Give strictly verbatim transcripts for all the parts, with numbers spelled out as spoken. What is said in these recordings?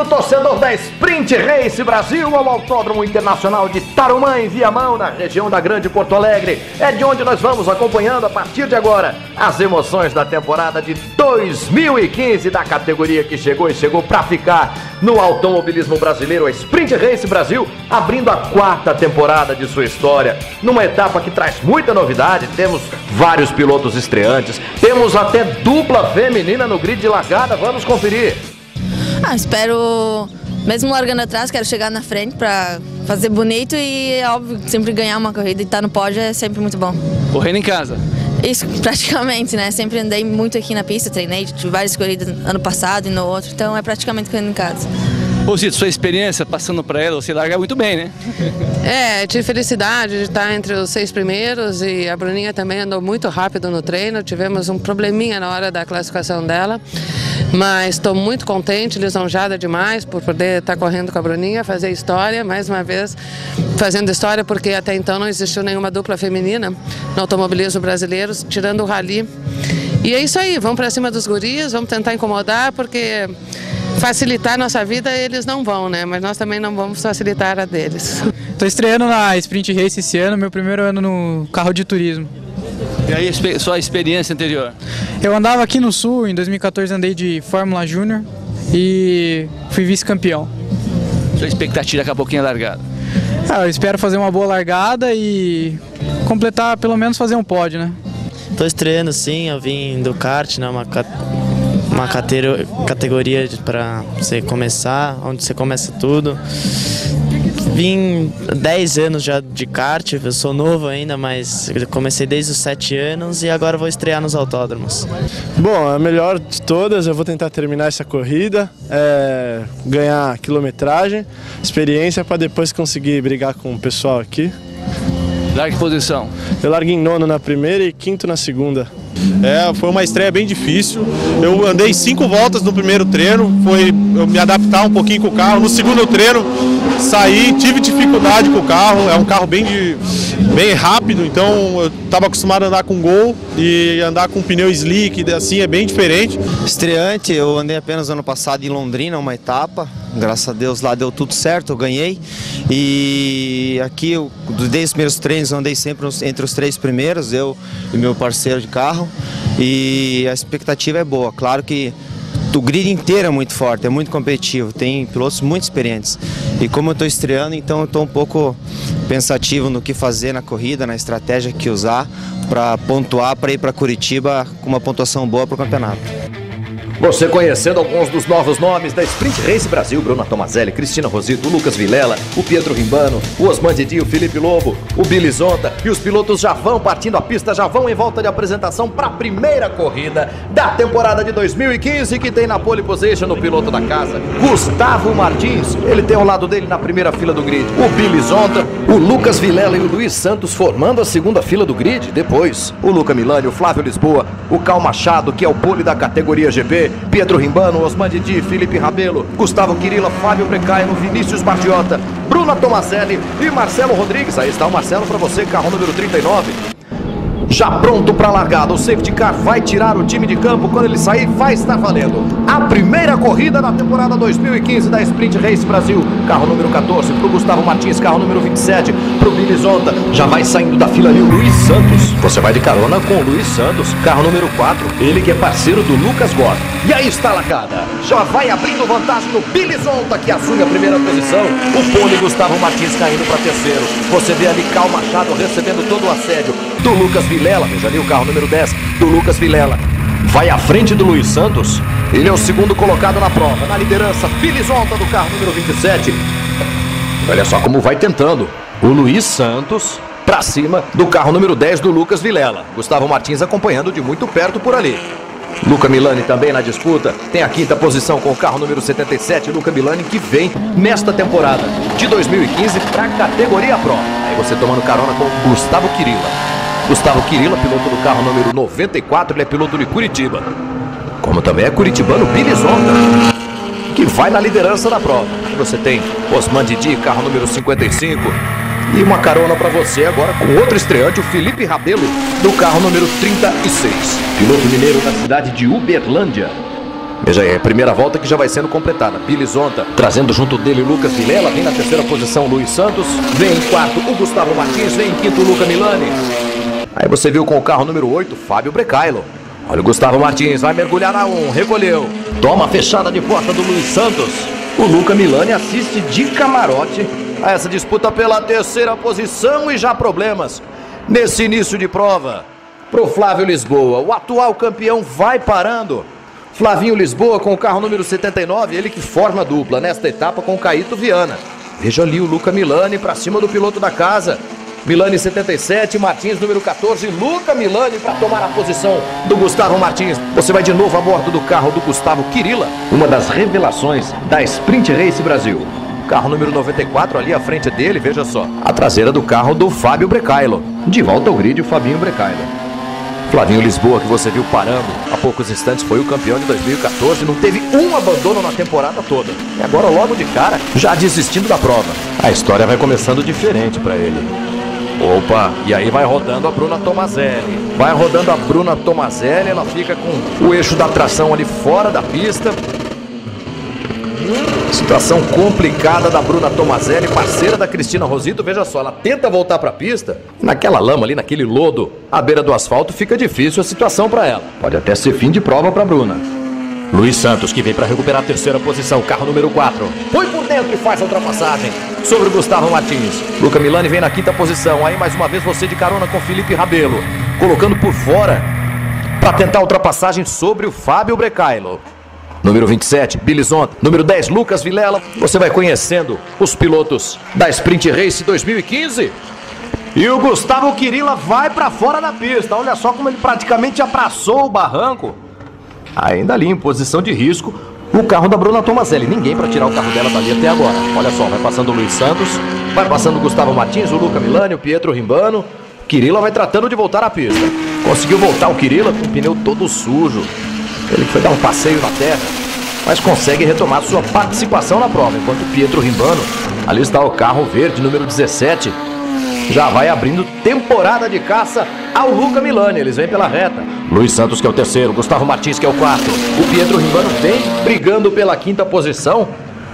Bem-vindo, torcedor da Sprint Race Brasil, ao Autódromo Internacional de Tarumã, em Viamão, na região da Grande Porto Alegre. É de onde nós vamos acompanhando a partir de agora as emoções da temporada de dois mil e quinze da categoria que chegou e chegou para ficar no automobilismo brasileiro. A Sprint Race Brasil abrindo a quarta temporada de sua história, numa etapa que traz muita novidade. Temos vários pilotos estreantes, temos até dupla feminina no grid de largada. Vamos conferir. Ah, espero, mesmo largando atrás, quero chegar na frente para fazer bonito e, é óbvio, sempre ganhar uma corrida e estar no pódio é sempre muito bom. Correndo em casa? Isso, praticamente, né? Sempre andei muito aqui na pista, treinei, tive várias corridas ano passado e no outro, então é praticamente correndo em casa. Ô Zito, sua experiência passando para ela, você larga muito bem, né? É, tive felicidade de estar entre os seis primeiros e a Bruninha também andou muito rápido no treino. Tivemos um probleminha na hora da classificação dela, mas estou muito contente, lisonjada demais por poder estar correndo com a Bruninha, fazer história, mais uma vez fazendo história, porque até então não existiu nenhuma dupla feminina no automobilismo brasileiro, tirando o rally. E é isso aí, vamos para cima dos guris, vamos tentar incomodar, porque facilitar a nossa vida eles não vão, né? Mas nós também não vamos facilitar a deles. Estou estreando na Sprint Race esse ano, meu primeiro ano no carro de turismo. E aí, sua experiência anterior? Eu andava aqui no Sul, em dois mil e quatorze andei de Fórmula Júnior e fui vice-campeão. Sua expectativa daqui a pouquinho é largada? Ah, eu espero fazer uma boa largada e completar, pelo menos fazer um pódio, né? Estou estreando sim, eu vim do kart, né? Uma uma categoria para você começar, onde você começa tudo. Vim dez anos já de kart, eu sou novo ainda, mas comecei desde os sete anos e agora vou estrear nos autódromos. Bom, a melhor de todas, eu vou tentar terminar essa corrida, é, ganhar quilometragem, experiência para depois conseguir brigar com o pessoal aqui. Larga que posição? Eu larguei em nono na primeira e quinto na segunda. É, foi uma estreia bem difícil. Eu andei cinco voltas no primeiro treino, foi eu me adaptar um pouquinho com o carro. No segundo treino, saí, tive dificuldade com o carro. É um carro bem, de, bem rápido, então eu estava acostumado a andar com Gol e andar com pneu slick, assim é bem diferente. Estreante, eu andei apenas ano passado em Londrina, uma etapa. Graças a Deus lá deu tudo certo, eu ganhei. E aqui, eu, desde os primeiros treinos, eu andei sempre entre os três primeiros, eu e meu parceiro de carro. E a expectativa é boa. Claro que o grid inteiro é muito forte, é muito competitivo, tem pilotos muito experientes. E como eu estou estreando, então eu estou um pouco pensativo no que fazer na corrida, na estratégia que usar para pontuar, para ir para Curitiba com uma pontuação boa para o campeonato. Você conhecendo alguns dos novos nomes da Sprint Race Brasil: Bruna Tomazelli, Cristina Rosito, o Lucas Vilela, o Pietro Rimbano, o Osman Didi, o Felipe Lobo, o Billy Zonta, e os pilotos já vão partindo a pista, já vão em volta de apresentação para a primeira corrida da temporada de dois mil e quinze, que tem na pole position o piloto da casa, Gustavo Martins. Ele tem ao lado dele na primeira fila do grid o Billy Zonta, o Lucas Vilela e o Luiz Santos formando a segunda fila do grid. Depois o Luca Milani, o Flávio Lisboa, o Cal Machado, que é o pole da categoria G P, Pietro Rimbano, Osman Didi, Felipe Rabelo, Gustavo Quirila, Fábio Precaino, Vinícius Bargiota, Bruna Tomazelli e Marcelo Rodrigues. Aí está o Marcelo para você, carro número trinta e nove. Já pronto para a largada, o safety car vai tirar o time de campo. Quando ele sair, vai estar valendo a primeira corrida da temporada dois mil e quinze da Sprint Race Brasil. Carro número quatorze para o Gustavo Martins, carro número vinte e sete para o Billy Zonta. Já vai saindo da fila ali o Luiz Santos. Você vai de carona com o Luiz Santos, carro número quatro, ele que é parceiro do Lucas Gor. E aí está a largada, já vai abrindo vantagem no Billy Zonta, que assume a primeira posição. O pole Gustavo Martins caindo para terceiro. Você vê ali Cal Machado recebendo todo o assédio do Lucas Vilela. Veja ali o carro número dez do Lucas Vilela. Vai à frente do Luiz Santos. Ele é o segundo colocado na prova. Na liderança, Billy Zonta do carro número vinte e sete. Olha só como vai tentando o Luiz Santos para cima do carro número dez do Lucas Vilela. Gustavo Martins acompanhando de muito perto por ali. Luca Milani também na disputa, tem a quinta posição com o carro número setenta e sete, Luca Milani, que vem nesta temporada de dois mil e quinze para a categoria Pro. Aí você tomando carona com o Gustavo Quirila. Gustavo Quirila, piloto do carro número noventa e quatro, ele é piloto de Curitiba. Como também é curitibano Billy Zonta, que vai na liderança da prova. Aí você tem Osman Didi, carro número cinquenta e cinco. E uma carona para você agora com outro estreante, o Felipe Rabelo, do carro número trinta e seis. Piloto mineiro da cidade de Uberlândia. Veja aí, a primeira volta que já vai sendo completada. Bilizonta trazendo junto dele Lucas Vilela, vem na terceira posição Luiz Santos, vem em quarto o Gustavo Martins, vem em quinto o Luca Milani. Aí você viu com o carro número oito, Fábio Brecailo. Olha o Gustavo Martins, vai mergulhar na um, recolheu. Toma a fechada de porta do Luiz Santos. O Luca Milani assiste de camarote a essa disputa pela terceira posição e já problemas nesse início de prova. Pro Flávio Lisboa, o atual campeão vai parando. Flavinho Lisboa com o carro número setenta e nove, ele que forma a dupla nesta etapa com o Caíto Viana. Veja ali o Luca Milani para cima do piloto da casa. Milani setenta e sete, Martins número quatorze, Luca Milani para tomar a posição do Gustavo Martins. Você vai de novo a bordo do carro do Gustavo Quirila, uma das revelações da Sprint Race Brasil. Carro número noventa e quatro ali à frente dele, veja só, a traseira do carro do Fábio Brecailo. De volta ao grid o Fabinho Brecailo. Flavinho Lisboa, que você viu parando há poucos instantes, foi o campeão de dois mil e quatorze, não teve um abandono na temporada toda. E agora logo de cara, já desistindo da prova. A história vai começando diferente para ele. Opa, e aí vai rodando a Bruna Tomazelli. Vai rodando a Bruna Tomazelli, ela fica com o eixo da tração ali fora da pista. Situação complicada da Bruna Tomazelli, parceira da Cristina Rosito. Veja só, ela tenta voltar para a pista. Naquela lama ali, naquele lodo, à beira do asfalto, fica difícil a situação para ela. Pode até ser fim de prova para Bruna. Luiz Santos, que vem para recuperar a terceira posição, carro número quatro. Põe por dentro e faz a ultrapassagem sobre o Gustavo Martins. Luca Milani vem na quinta posição. Aí mais uma vez você de carona com Felipe Rabelo, colocando por fora para tentar a ultrapassagem sobre o Fábio Brecailo. Número vinte e sete, Bilizonta. Número dez, Lucas Vilela. Você vai conhecendo os pilotos da Sprint Race dois mil e quinze. E o Gustavo Quirila vai para fora da pista. Olha só como ele praticamente abraçou o barranco. Ainda ali em posição de risco, o carro da Bruna Tomazelli. Ninguém para tirar o carro dela dali até agora. Olha só, vai passando o Luiz Santos, vai passando o Gustavo Martins, o Luca Milani, o Pietro Rimbano. Quirila vai tratando de voltar à pista. Conseguiu voltar o Quirila com o pneu todo sujo. Ele foi dar um passeio na terra, mas consegue retomar sua participação na prova. Enquanto o Pietro Rimbano, ali está o carro verde, número dezessete, já vai abrindo temporada de caça ao Luca Milani. Eles vêm pela reta. Luiz Santos, que é o terceiro, Gustavo Martins, que é o quarto. O Pietro Rimbano vem brigando pela quinta posição.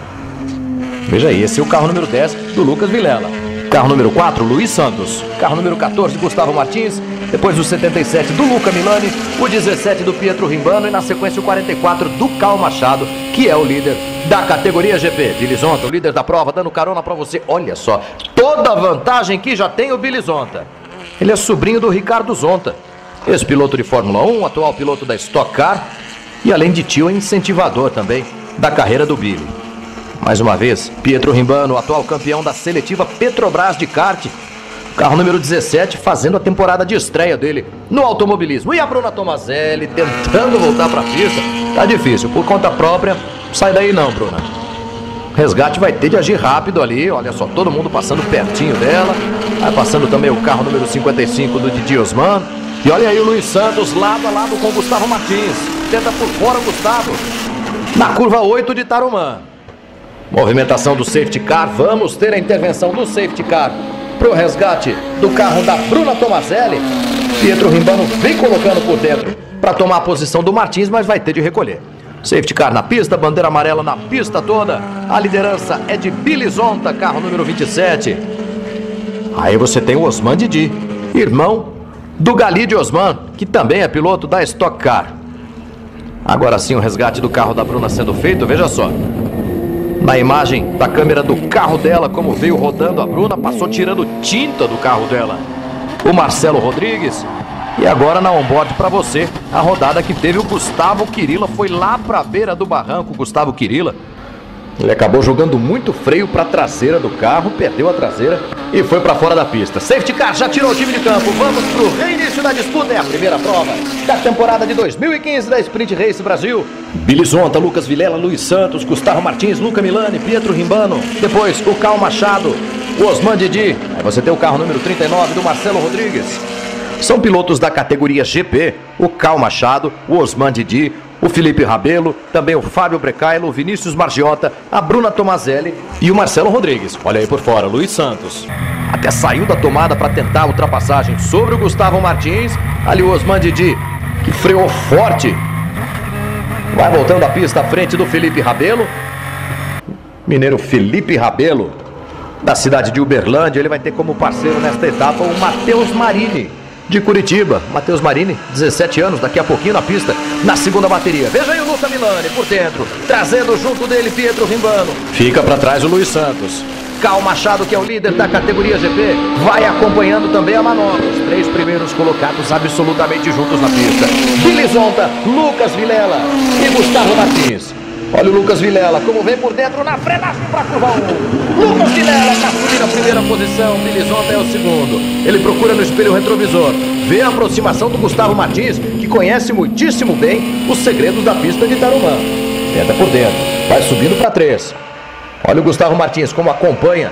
Veja aí, esse é o carro número dez do Lucas Vilela. Carro número quatro, Luiz Santos. Carro número quatorze, Gustavo Martins. Depois o setenta e sete do Luca Milani, o dezessete do Pietro Rimbano e na sequência o quarenta e quatro do Cal Machado, que é o líder da categoria G P. Bilizonta, o líder da prova, dando carona para você. Olha só, toda a vantagem que já tem o Bilizonta. Ele é sobrinho do Ricardo Zonta, ex-piloto de Fórmula um, atual piloto da Stock Car e além de tio, é incentivador também da carreira do Billy. Mais uma vez, Pietro Rimbano, atual campeão da seletiva Petrobras de kart. Carro número dezessete, fazendo a temporada de estreia dele no automobilismo. E a Bruna Tomazelli tentando voltar para a pista. Tá difícil, por conta própria. Sai daí não, Bruna. Resgate vai ter de agir rápido ali. Olha só, todo mundo passando pertinho dela. Vai passando também o carro número cinquenta e cinco do Didi Osman. E olha aí o Luiz Santos lado a lado com o Gustavo Martins. Tenta por fora o Gustavo. Na curva oito de Tarumã. Movimentação do safety car. Vamos ter a intervenção do safety car para o resgate do carro da Bruna Tomazelli. Pietro Rimbano vem colocando por dentro para tomar a posição do Martins, mas vai ter de recolher. Safety car na pista, bandeira amarela na pista toda. A liderança é de Bilizonta, carro número vinte e sete. Aí você tem o Osman Didi, irmão do Galide Osman, que também é piloto da Stock Car. Agora sim o resgate do carro da Bruna sendo feito, veja só. Na imagem da câmera do carro dela, como veio rodando a Bruna, passou tirando tinta do carro dela o Marcelo Rodrigues. E agora na onboard para você, a rodada que teve o Gustavo Quirila. Foi lá para a beira do barranco o Gustavo Quirila. Ele acabou jogando muito freio para a traseira do carro, perdeu a traseira e foi para fora da pista. Safety car já tirou o time de campo. Vamos para o reinício da disputa. É a primeira prova da temporada de dois mil e quinze da Sprint Race Brasil. Bilizonta, Lucas Vilela, Luiz Santos, Gustavo Martins, Luca Milani, Pietro Rimbano. Depois o Cal Machado, o Osman Didi. Aí você tem o carro número trinta e nove do Marcelo Rodrigues. São pilotos da categoria G P, o Cal Machado, o Osman Didi, o Felipe Rabelo, também o Fábio Brecailo, o Vinícius Margiota, a Bruna Tomazelli e o Marcelo Rodrigues. Olha aí por fora, Luiz Santos. Até saiu da tomada para tentar a ultrapassagem sobre o Gustavo Martins. Ali o Osman Didi, que freou forte. Vai voltando a pista à frente do Felipe Rabelo. Mineiro Felipe Rabelo, da cidade de Uberlândia. Ele vai ter como parceiro nesta etapa o Matheus Marini, de Curitiba. Matheus Marini, dezessete anos, daqui a pouquinho na pista, na segunda bateria. Veja aí o Luca Milani por dentro, trazendo junto dele Pietro Rimbano. Fica para trás o Luiz Santos. Cal Machado, que é o líder da categoria G P, vai acompanhando também a manobra. Os três primeiros colocados absolutamente juntos na pista. Bilizonta, Lucas Vilela e Gustavo Martins. Olha o Lucas Vilela, como vem por dentro na frenagem para curva um. Lucas Vilela está subindo a primeira posição, Bilizonta é o segundo. Ele procura no espelho retrovisor, vê a aproximação do Gustavo Martins, que conhece muitíssimo bem os segredos da pista de Tarumã. Tenta por dentro, vai subindo para três. Olha o Gustavo Martins como acompanha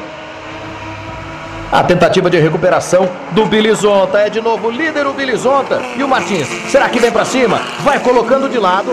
a tentativa de recuperação do Bilizonta. É de novo o líder o Bilizonta. E o Martins, será que vem para cima? Vai colocando de lado.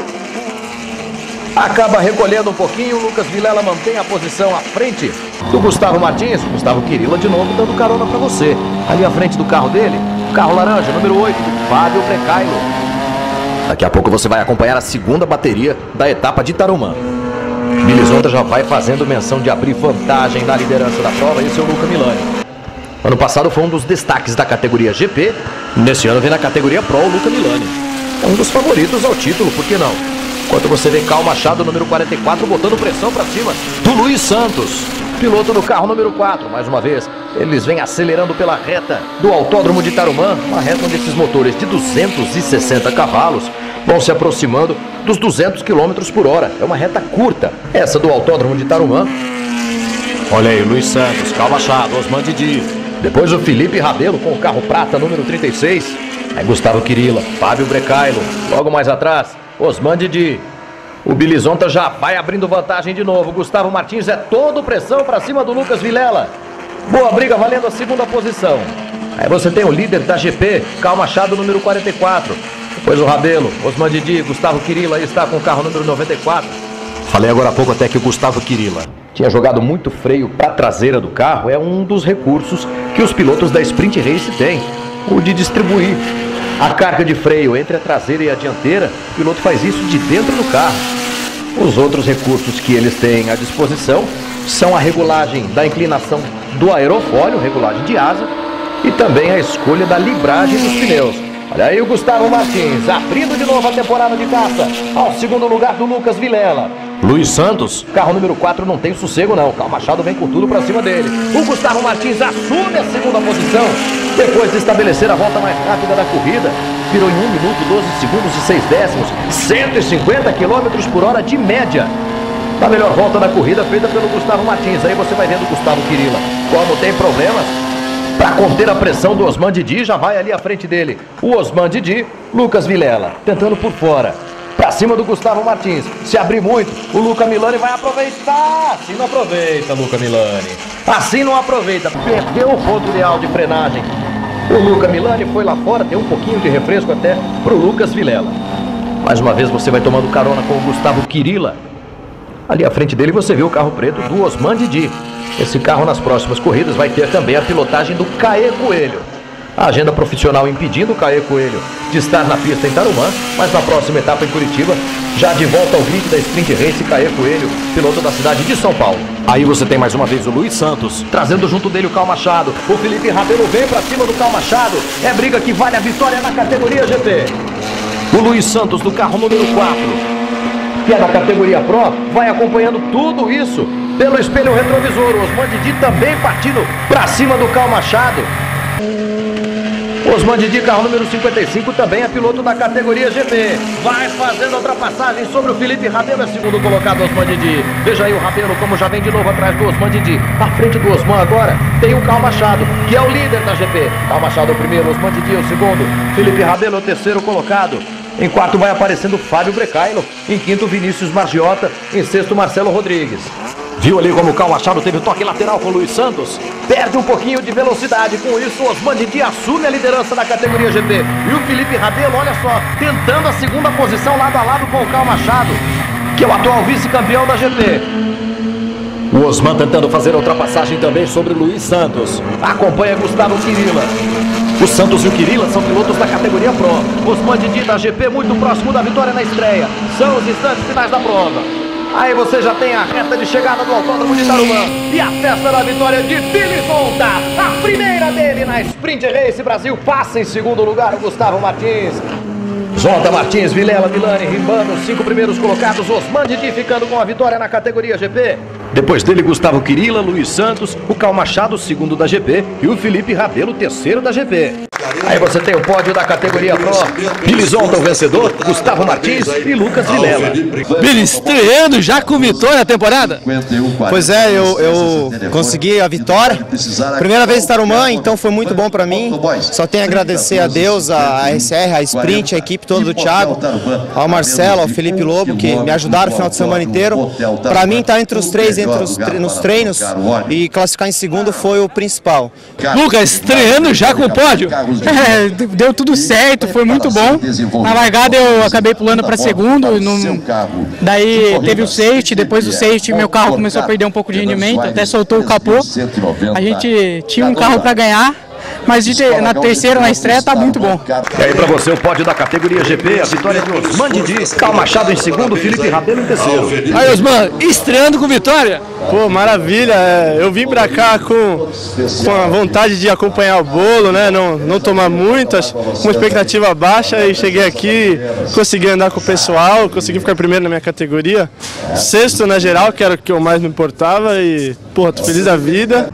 Acaba recolhendo um pouquinho. O Lucas Vilela mantém a posição à frente do Gustavo Martins. Gustavo Quirila de novo dando carona para você. Ali à frente do carro dele, carro laranja, número oito, Fábio Brecailo. Daqui a pouco você vai acompanhar a segunda bateria da etapa de Tarumã. Bilizonta já vai fazendo menção de abrir vantagem na liderança da prova. Esse é o Luca Milani. Ano passado foi um dos destaques da categoria G P. Nesse ano vem na categoria Pro o Luca Milani. É um dos favoritos ao título, por que não? Enquanto você vê Cal Machado, número quarenta e quatro, botando pressão para cima do Luiz Santos, piloto do carro número quatro. Mais uma vez, eles vêm acelerando pela reta do Autódromo de Tarumã, uma reta onde esses motores de duzentos e sessenta cavalos vão se aproximando dos duzentos quilômetros por hora. É uma reta curta, essa do Autódromo de Tarumã. Olha aí, Luiz Santos, Cal Machado, Osman Didi. Depois o Felipe Rabelo com o carro prata, número trinta e seis. Aí Gustavo Quirila, Fábio Brecailo. Logo mais atrás, Osman Didi. O Bilizonta já vai abrindo vantagem de novo. Gustavo Martins é todo pressão para cima do Lucas Vilela. Boa briga valendo a segunda posição. Aí você tem o líder da G P, Cal Machado, número quarenta e quatro. Depois o Rabelo, Osman Didi, Gustavo Quirila aí está com o carro número noventa e quatro. Falei agora há pouco até que o Gustavo Quirila tinha jogado muito freio para a traseira do carro. É um dos recursos que os pilotos da Sprint Race têm, o de distribuir a carga de freio entre a traseira e a dianteira. O piloto faz isso de dentro do carro. Os outros recursos que eles têm à disposição são a regulagem da inclinação do aerofólio, regulagem de asa, e também a escolha da libragem dos pneus. Olha aí o Gustavo Martins, abrindo de novo a temporada de caça ao segundo lugar do Lucas Vilela. Luiz Santos, carro número quatro, não tem sossego não. Cal Machado vem com tudo pra cima dele. O Gustavo Martins assume a segunda posição depois de estabelecer a volta mais rápida da corrida. Virou em um minuto, doze segundos e seis décimos, cento e cinquenta quilômetros por hora de média. A melhor volta da corrida feita pelo Gustavo Martins. Aí você vai vendo o Gustavo Quirila como tem problemas para conter a pressão do Osman Didi. Já vai ali à frente dele o Osman Didi. Lucas Vilela tentando por fora para cima do Gustavo Martins. Se abrir muito, o Luca Milani vai aproveitar. Assim não aproveita, Luca Milani. Assim não aproveita. Perdeu o ponto ideal de frenagem. O Luca Milani foi lá fora, deu um pouquinho de refresco até para o Lucas Vilela. Mais uma vez você vai tomando carona com o Gustavo Quirila. Ali à frente dele você vê o carro preto do Osman Didi. Esse carro nas próximas corridas vai ter também a pilotagem do Caê Coelho. A agenda profissional impedindo o Caê Coelho de estar na pista em Tarumã, mas na próxima etapa em Curitiba, já de volta ao grid da Sprint Race, Caê Coelho, piloto da cidade de São Paulo. Aí você tem mais uma vez o Luiz Santos, trazendo junto dele o Cal Machado. O Felipe Rabelo vem pra cima do Cal Machado. É briga que vale a vitória na categoria G P. O Luiz Santos do carro número quatro, que é da categoria Pro, vai acompanhando tudo isso pelo espelho retrovisor. O Osman Didi também partindo pra cima do Cal Machado. Osman Didi, carro número cinquenta e cinco, também é piloto da categoria G P. Vai fazendo a ultrapassagem sobre o Felipe Rabelo, é segundo colocado Osman Didi. Veja aí o Rabelo como já vem de novo atrás do Osman Didi. À frente do Osman agora tem o Cal Machado, que é o líder da G P. Cal Machado é o primeiro, Osman Didi é o segundo. Felipe Rabelo é o terceiro colocado. Em quarto vai aparecendo Fábio Brecailo. Em quinto, Vinícius Margiota. Em sexto, Marcelo Rodrigues. Viu ali como o Cal Machado teve o toque lateral com o Luiz Santos? Perde um pouquinho de velocidade. Com isso, o Osman Didi assume a liderança da categoria G P. E o Felipe Rabelo, olha só, tentando a segunda posição lado a lado com o Cal Machado, que é o atual vice-campeão da G P. O Osman tentando fazer a ultrapassagem também sobre Luiz Santos. Acompanha Gustavo Quirila. O Santos e o Quirila são pilotos da categoria Pro. Osman Didi da G P muito próximo da vitória na estreia. São os instantes finais da prova. Aí você já tem a reta de chegada do Autódromo de Tarumã. E a festa da vitória de Bilizonta. A primeira dele na Sprint Race Brasil. Passa em segundo lugar o Gustavo Martins. Zonta, Martins, Vilela, Milani, Rimbano, os cinco primeiros colocados. Osman Didi ficando com a vitória na categoria G P. Depois dele, Gustavo Quirila, Luiz Santos, o Cal Machado, segundo da G P, e o Felipe Rabelo, terceiro da G P. Aí você tem o pódio da categoria Pro. Bilizonta, o vencedor, Gustavo Martins e Lucas Vilela. Billy, estreando já com vitória na temporada? Pois é, eu, eu consegui a vitória. Primeira vez em Tarumã, então foi muito bom para mim. Só tenho a agradecer a Deus, a S R, a Sprint, a equipe toda do Thiago, ao Marcelo, ao Felipe Lobo, que me ajudaram o final de semana inteiro. Para mim, estar entre os três, entre os tre nos treinos e classificar em segundo foi o principal. Lucas, estreando já com o pódio? É, deu tudo certo, foi muito bom. Na largada eu acabei pulando para segundo, no... daí teve o safety, depois do safety meu carro começou a perder um pouco de rendimento, até soltou o capô. A gente tinha um carro para ganhar, mas de ter, na terceira, na estreia, tá muito bom. E aí pra você o pódio da categoria G P, a vitória de Osman Didi, Cal Machado em segundo, Felipe Rabelo em terceiro. Aí, Osman, estreando com vitória? Pô, maravilha, é, eu vim pra cá com, com a vontade de acompanhar o bolo, né, não, não tomar muitas, com uma expectativa baixa, e cheguei aqui, consegui andar com o pessoal, consegui ficar primeiro na minha categoria, sexto na geral, que era o que eu mais me importava, e, pô, tô feliz da vida.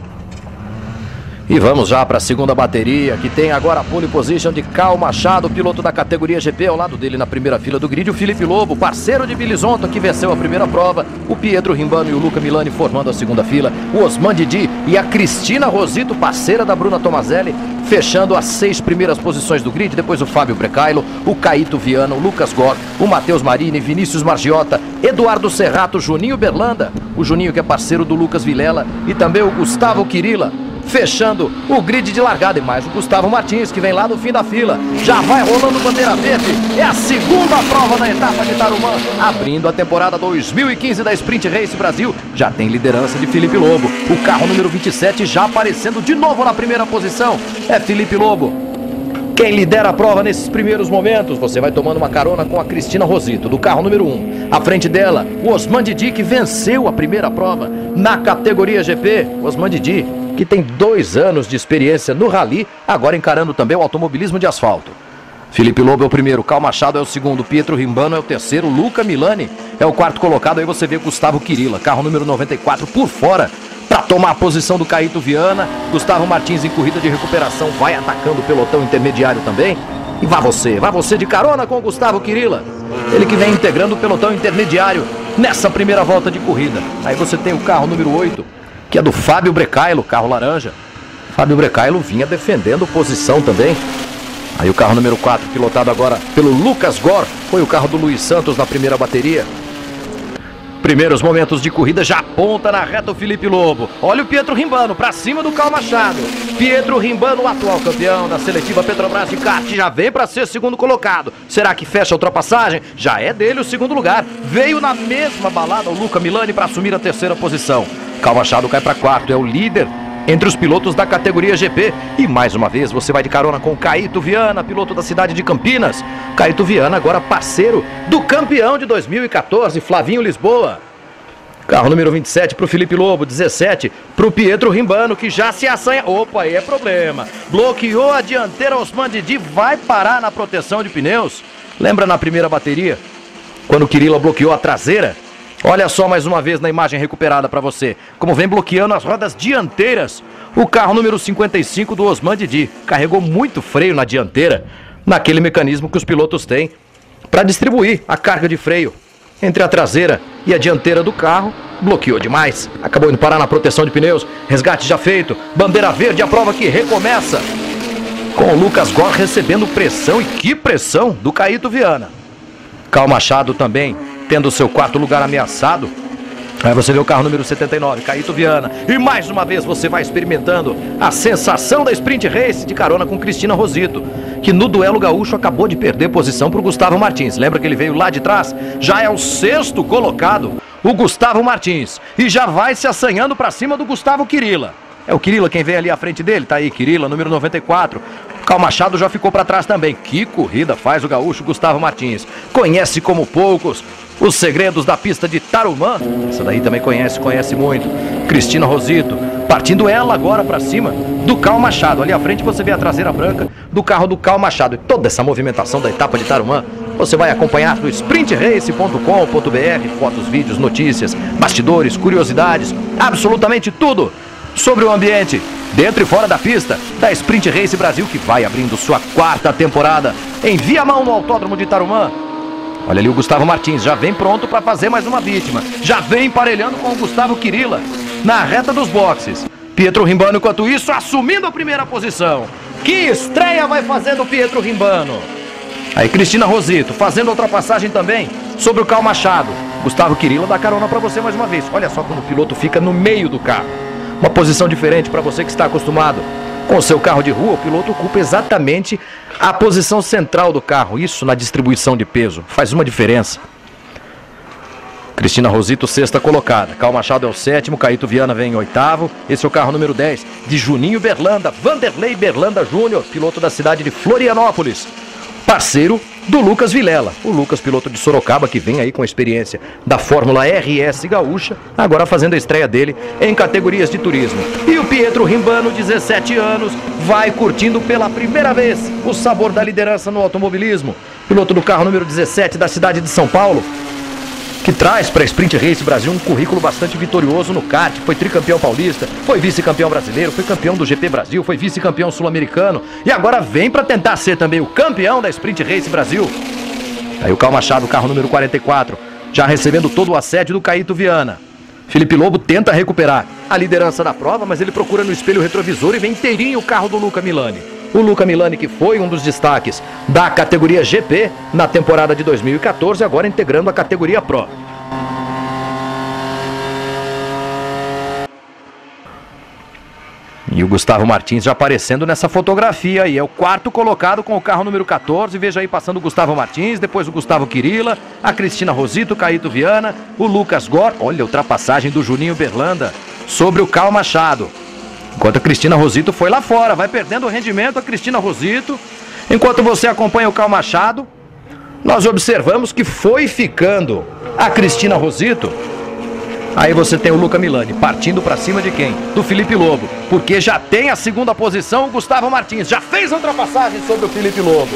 E vamos já para a segunda bateria, que tem agora a pole position de Cal Machado, piloto da categoria G P. Ao lado dele na primeira fila do grid, o Felipe Lobo, parceiro de Bilizonta, que venceu a primeira prova. O Pietro Rimbano e o Luca Milani formando a segunda fila. O Osman Didi e a Cristina Rosito, parceira da Bruna Tomazelli, fechando as seis primeiras posições do grid. Depois o Fábio Brecailo, o Caíto Viana, o Lucas Gor, o Matheus Marini, Vinícius Margiota, Eduardo Serrato, Juninho Berlanda, o Juninho que é parceiro do Lucas Vilela, e também o Gustavo Quirila, fechando o grid de largada. E mais o Gustavo Martins, que vem lá no fim da fila. Já vai rolando bandeira verde. É a segunda prova da etapa de Tarumã, abrindo a temporada dois mil e quinze da Sprint Race Brasil. Já tem liderança de Felipe Lobo. O carro número vinte e sete já aparecendo de novo na primeira posição. É Felipe Lobo quem lidera a prova nesses primeiros momentos. Você vai tomando uma carona com a Cristina Rosito, do carro número um. À frente dela, o Osman Didi, que venceu a primeira prova na categoria G P. O Osman Didi, que tem dois anos de experiência no rally, agora encarando também o automobilismo de asfalto. Felipe Lobo é o primeiro, Cal Machado é o segundo, Pietro Rimbano é o terceiro, Luca Milani é o quarto colocado. Aí você vê Gustavo Quirila, carro número noventa e quatro, por fora, para tomar a posição do Caíto Viana. Gustavo Martins em corrida de recuperação, vai atacando o pelotão intermediário também. E vá você, vá você de carona com o Gustavo Quirila, ele que vem integrando o pelotão intermediário nessa primeira volta de corrida. Aí você tem o carro número oito, que é do Fábio Brecailo, carro laranja. Fábio Brecailo vinha defendendo posição também. Aí o carro número quatro, pilotado agora pelo Lucas Gor, foi o carro do Luiz Santos na primeira bateria. Primeiros momentos de corrida, já aponta na reta o Felipe Lobo. Olha o Pietro Rimbano para cima do Cal Machado. Pietro Rimbano, o atual campeão da seletiva Petrobras de kart, já vem para ser segundo colocado. Será que fecha a ultrapassagem? Já é dele o segundo lugar. Veio na mesma balada o Luca Milani para assumir a terceira posição. Cal Machado cai para quarto, é o líder entre os pilotos da categoria G P. E mais uma vez você vai de carona com Caíto Viana, piloto da cidade de Campinas. Caíto Viana agora parceiro do campeão de dois mil e quatorze, Flavinho Lisboa. Carro número vinte e sete para o Felipe Lobo, dezessete para o Pietro Rimbano, que já se assanha. Opa, aí é problema. Bloqueou a dianteira, Osman Didi vai parar na proteção de pneus. Lembra na primeira bateria, quando o Quirila bloqueou a traseira? Olha só mais uma vez na imagem recuperada para você, como vem bloqueando as rodas dianteiras. O carro número cinquenta e cinco do Osman Didi carregou muito freio na dianteira, naquele mecanismo que os pilotos têm para distribuir a carga de freio entre a traseira e a dianteira do carro. Bloqueou demais, acabou indo parar na proteção de pneus. Resgate já feito, bandeira verde, a prova que recomeça, com o Lucas Gor recebendo pressão, e que pressão do Caíto Viana. Cal Machado também tendo seu quarto lugar ameaçado. Aí você vê o carro número setenta e nove, Caíto Viana. E mais uma vez você vai experimentando a sensação da Sprint Race de carona com Cristina Rosito, que no duelo gaúcho acabou de perder posição para o Gustavo Martins. Lembra que ele veio lá de trás? Já é o sexto colocado. o Gustavo Martins. E já vai se assanhando para cima do Gustavo Quirila. É o Quirila quem vem ali à frente dele, tá aí, Quirila, número noventa e quatro. Cal Machado já ficou para trás também. Que corrida faz o gaúcho Gustavo Martins. Conhece como poucos os segredos da pista de Tarumã. Essa daí também conhece, conhece muito. Cristina Rosito, partindo ela agora para cima do Cal Machado. Ali à frente você vê a traseira branca do carro do Cal Machado. E toda essa movimentação da etapa de Tarumã você vai acompanhar no sprint race ponto com ponto br. Fotos, vídeos, notícias, bastidores, curiosidades, absolutamente tudo sobre o ambiente, dentro e fora da pista, da Sprint Race Brasil, que vai abrindo sua quarta temporada em Viamão, no Autódromo de Tarumã. Olha ali o Gustavo Martins, já vem pronto para fazer mais uma vítima. Já vem emparelhando com o Gustavo Quirila na reta dos boxes. Pietro Rimbano, enquanto isso, assumindo a primeira posição. Que estreia vai fazendo o Pietro Rimbano. Aí Cristina Rosito, fazendo a ultrapassagem também sobre o Cal Machado. Gustavo Quirila dá carona para você mais uma vez. Olha só como o piloto fica no meio do carro. Uma posição diferente para você que está acostumado com o seu carro de rua. O piloto ocupa exatamente a posição central do carro. Isso na distribuição de peso faz uma diferença. Cristina Rosito, sexta colocada. Cal Machado é o sétimo, Caíto Viana vem em oitavo. Esse é o carro número dez de Juninho Berlanda, Vanderlei Berlanda Júnior, piloto da cidade de Florianópolis. Parceiro do Lucas Vilela, o Lucas, piloto de Sorocaba, que vem aí com a experiência da Fórmula R S Gaúcha, agora fazendo a estreia dele em categorias de turismo. E o Pietro Rimbano, dezessete anos, vai curtindo pela primeira vez o sabor da liderança no automobilismo. Piloto do carro número dezessete da cidade de São Paulo, que traz para a Sprint Race Brasil um currículo bastante vitorioso no kart. Foi tricampeão paulista, foi vice-campeão brasileiro, foi campeão do G P Brasil, foi vice-campeão sul-americano e agora vem para tentar ser também o campeão da Sprint Race Brasil. Aí o Cal Machado, carro número quarenta e quatro, já recebendo todo o assédio do Caíto Viana. Felipe Lobo tenta recuperar a liderança da prova, mas ele procura no espelho retrovisor e vem inteirinho o carro do Luca Milani. O Luca Milani, que foi um dos destaques da categoria G P na temporada de dois mil e quatorze, agora integrando a categoria Pro. E o Gustavo Martins já aparecendo nessa fotografia aí. É o quarto colocado com o carro número quatorze. Veja aí passando o Gustavo Martins, depois o Gustavo Quirila, a Cristina Rosito, o Caíto Viana, o Lucas Gor. Olha a ultrapassagem do Juninho Berlanda sobre o Cal Machado. Enquanto a Cristina Rosito foi lá fora, vai perdendo o rendimento a Cristina Rosito. Enquanto você acompanha o Cal Machado, nós observamos que foi ficando a Cristina Rosito. Aí você tem o Luca Milani partindo para cima de quem? Do Felipe Lobo, porque já tem a segunda posição o Gustavo Martins. Já fez a ultrapassagem sobre o Felipe Lobo.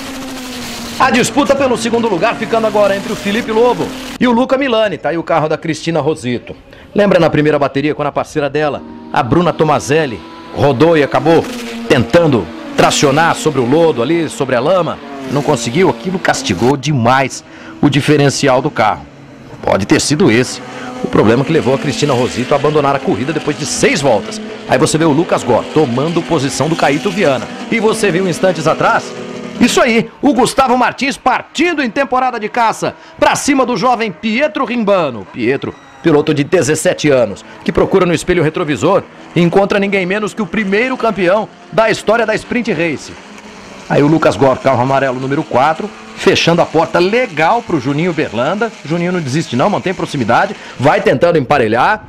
A disputa pelo segundo lugar ficando agora entre o Felipe Lobo e o Luca Milani. Tá aí o carro da Cristina Rosito. Lembra na primeira bateria quando a parceira dela, a Bruna Tomazelli, rodou e acabou tentando tracionar sobre o lodo ali, sobre a lama? Não conseguiu? Aquilo castigou demais o diferencial do carro. Pode ter sido esse o problema que levou a Cristina Rosito a abandonar a corrida depois de seis voltas. Aí você vê o Lucas Gor tomando posição do Caíto Viana. E você viu instantes atrás? Isso aí, o Gustavo Martins partindo em temporada de caça para cima do jovem Pietro Rimbano. Pietro, piloto de dezessete anos, que procura no espelho retrovisor e encontra ninguém menos que o primeiro campeão da história da Sprint Race. Aí o Lucas Gor, carro amarelo número quatro, fechando a porta legal para o Juninho Berlanda. Juninho não desiste não, mantém proximidade, vai tentando emparelhar.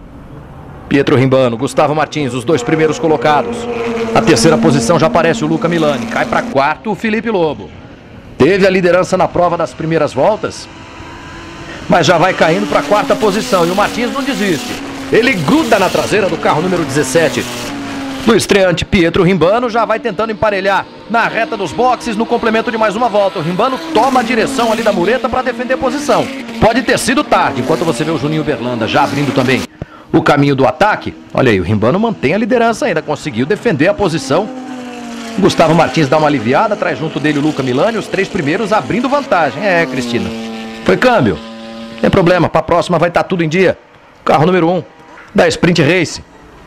Pietro Rimbano, Gustavo Martins, os dois primeiros colocados. A terceira posição já aparece o Luca Milani, cai para quarto o Felipe Lobo. Teve a liderança na prova das primeiras voltas, mas já vai caindo para a quarta posição e o Martins não desiste. Ele gruda na traseira do carro número dezessete. Do estreante Pietro Rimbano, já vai tentando emparelhar na reta dos boxes no complemento de mais uma volta. O Rimbano toma a direção ali da mureta para defender a posição. Pode ter sido tarde, enquanto você vê o Juninho Berlanda já abrindo também o caminho do ataque. Olha aí, o Rimbano mantém a liderança ainda, conseguiu defender a posição. Gustavo Martins dá uma aliviada, traz junto dele o Luca Milani, os três primeiros abrindo vantagem. É, Cristina, foi câmbio. Não tem problema, para a próxima vai estar tudo em dia. Carro número um da Sprint Race.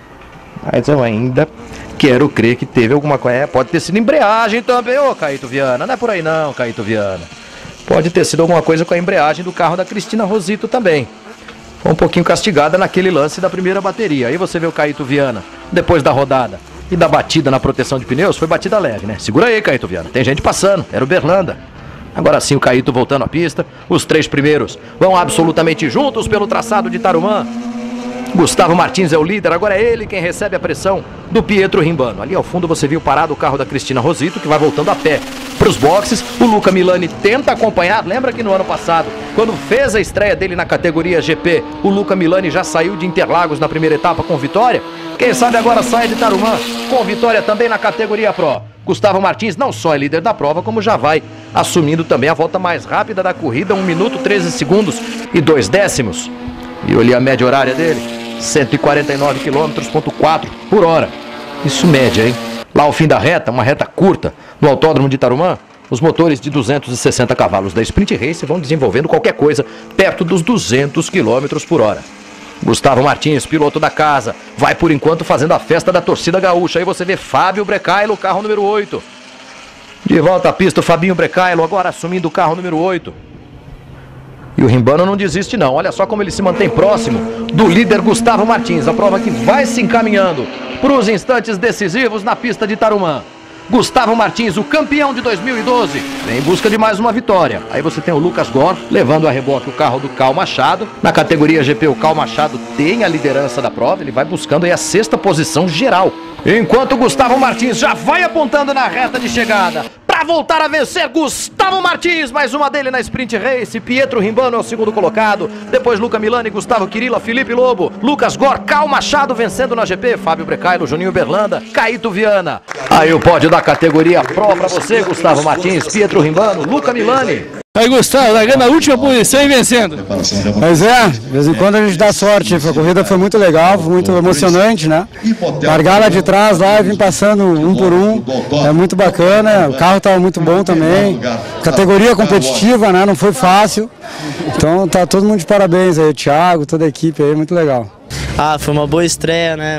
Mas eu ainda quero crer que teve alguma coisa. É, pode ter sido embreagem também, ô Caíto Viana. Não é por aí não, Caíto Viana. Pode ter sido alguma coisa com a embreagem do carro da Cristina Rosito também. Foi um pouquinho castigada naquele lance da primeira bateria. Aí você vê o Caíto Viana, depois da rodada e da batida na proteção de pneus, foi batida leve, né? Segura aí, Caíto Viana. Tem gente passando. Era o Berlanda. Agora sim o Caíto voltando à pista. Os três primeiros vão absolutamente juntos pelo traçado de Tarumã. Gustavo Martins é o líder, agora é ele quem recebe a pressão do Pietro Rimbano. Ali ao fundo você viu parado o carro da Cristina Rosito, que vai voltando a pé para os boxes. O Luca Milani tenta acompanhar. Lembra que no ano passado, quando fez a estreia dele na categoria G P, o Luca Milani já saiu de Interlagos na primeira etapa com vitória? Quem sabe agora sai de Tarumã com vitória também na categoria Pro. Gustavo Martins não só é líder da prova, como já vai assumindo também a volta mais rápida da corrida, um minuto, treze segundos e dois décimos. E olhei a média horária dele, cento e quarenta e nove quilômetros, ponto quatro por hora. Isso média, hein? Lá ao fim da reta, uma reta curta, no Autódromo de Tarumã, os motores de duzentos e sessenta cavalos da Sprint Race vão desenvolvendo qualquer coisa perto dos duzentos quilômetros por hora. Gustavo Martins, piloto da casa, vai por enquanto fazendo a festa da torcida gaúcha. Aí você vê Fábio Brecailo, carro número oito. De volta à pista o Fabinho Brecailo, agora assumindo o carro número oito. E o Rimbano não desiste não, olha só como ele se mantém próximo do líder Gustavo Martins. A prova que vai se encaminhando para os instantes decisivos na pista de Tarumã. Gustavo Martins, o campeão de dois mil e doze, vem em busca de mais uma vitória. Aí você tem o Lucas Gore levando a reboque o carro do Cal Machado. Na categoria G P o Cal Machado tem a liderança da prova, ele vai buscando aí a sexta posição geral. Enquanto o Gustavo Martins já vai apontando na reta de chegada para voltar a vencer, Gustavo Martins, mais uma dele na Sprint Race. Pietro Rimbano é o segundo colocado, depois Luca Milani, Gustavo Quirila, Felipe Lobo, Lucas Gore, Cal Machado vencendo na G P, Fábio Brecailo, Juninho Berlanda, Caíto Viana. Aí o pódio da categoria Pro para você, Gustavo Martins, Pietro Rimbano, Luca Milani. Aí Gustavo, largando a última posição e vencendo. Pois é, de vez em quando a gente dá sorte. A corrida foi muito legal, muito emocionante, né? Largar lá de trás lá e vir passando um por um, é muito bacana. O carro estava muito bom também. Categoria competitiva, né? Não foi fácil. Então tá todo mundo de parabéns aí, o Thiago, toda a equipe aí, muito legal. Ah, foi uma boa estreia, né?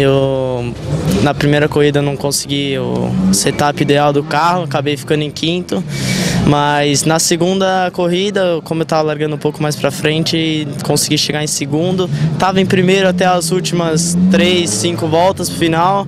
Eu, na primeira corrida, não consegui o setup ideal do carro, acabei ficando em quinto. Mas na segunda corrida, como eu estava largando um pouco mais para frente, consegui chegar em segundo. Estava em primeiro até as últimas três, cinco voltas pro final.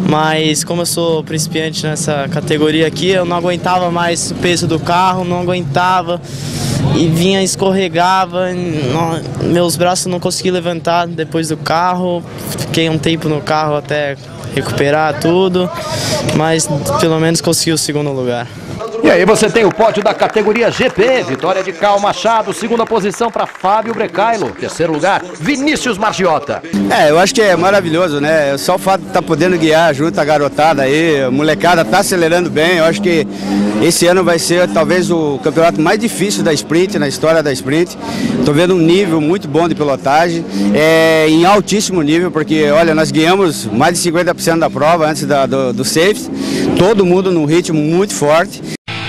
Mas como eu sou principiante nessa categoria aqui, eu não aguentava mais o peso do carro, não aguentava. E vinha, escorregava, não, meus braços não consegui levantar depois do carro. Fiquei um tempo no carro até recuperar tudo, mas pelo menos consegui o segundo lugar. E aí você tem o pódio da categoria G P, vitória de Cal Machado, segunda posição para Fábio Brecailo, terceiro lugar, Vinícius Margiota. É, eu acho que é maravilhoso, né? Só o fato de estar tá podendo guiar junto a garotada aí, a molecada tá acelerando bem, eu acho que esse ano vai ser talvez o campeonato mais difícil da Sprint, na história da Sprint. Tô vendo um nível muito bom de pilotagem, é, em altíssimo nível, porque olha, nós guiamos mais de cinquenta por cento da prova antes da, do, do safety, todo mundo num ritmo muito forte.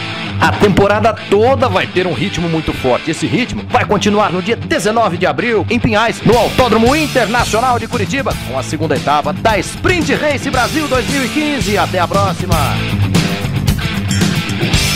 A temporada toda vai ter um ritmo muito forte. Esse ritmo vai continuar no dia dezenove de abril, em Pinhais, no Autódromo Internacional de Curitiba, com a segunda etapa da Sprint Race Brasil dois mil e quinze. Até a próxima!